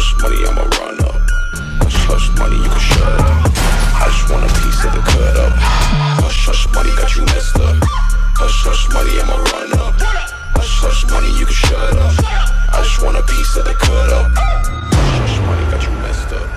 hush money, I'ma run up. Hush hush money, you can shut up. I just want a piece of the cut up. Hush hush money, got you messed up. Hush hush money, I'ma run up. Hush hush money, you can shut up. I just want a piece of the cut up. Hush hush money, got you messed up.